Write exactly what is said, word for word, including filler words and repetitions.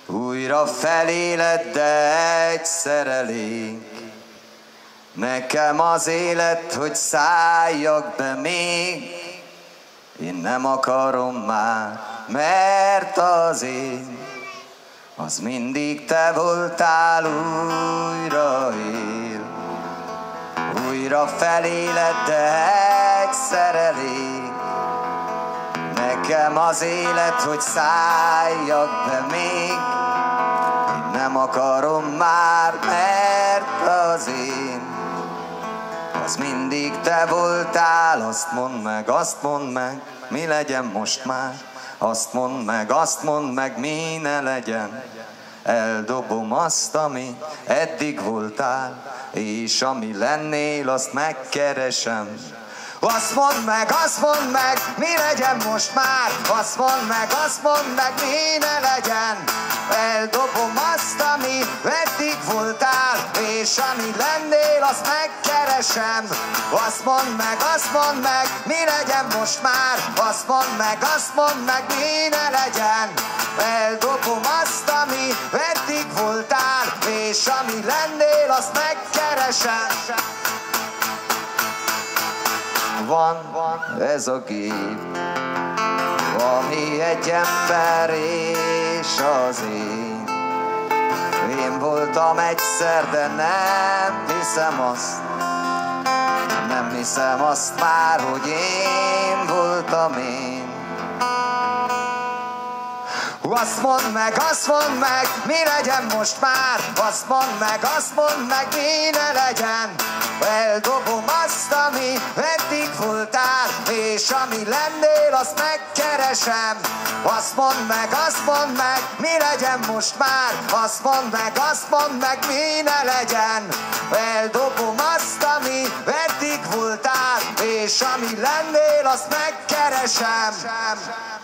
Újra feléled, de egyszer elég. Nekem az élet, hogy szálljak be még. Én nem akarom már, mert az én, az mindig te voltál, újra él. Újra feléled, de egyszer elég. Nekem az élet, hogy szálljak be még. Én nem akarom már, mert az én, az mindig te voltál. Azt mondd meg, azt mondd meg, mi legyen most már. Azt mondd meg, azt mondd meg, mi ne legyen. Eldobom azt, ami eddig voltál, és ami lennél, azt megkeresem. Azt mondd meg, azt mondd meg, mi legyen most már. Azt mondd meg, azt mondd meg, mi ne legyen. Eldobom azt, ami eddig voltál, és ami lennél, azt megkeresem. Azt mondd meg, azt mondd meg, mi legyen most már. Azt mondd meg, azt mondd meg, mi ne legyen. Eldobom azt, ami eddig voltál, és ami lennél, azt megkeresem. Van, van ez a gép, ami egy ember és az én. Én voltam egyszer, de nem hiszem azt. Nem hiszem azt már, hogy én voltam én. Azt mondd meg, azt mondd meg, mi legyen most már. Azt mondd meg, azt mondd meg, mi ne legyen. Eldobom azt, ami eddig voltál, és ami lennél, azt megkeresem. Azt mondd meg, azt mondd meg, mi legyen most már. Azt mondd meg, azt mondd meg, mi ne legyen. Eldobom azt, ami eddig voltál, és ami lennél, azt megkeresem.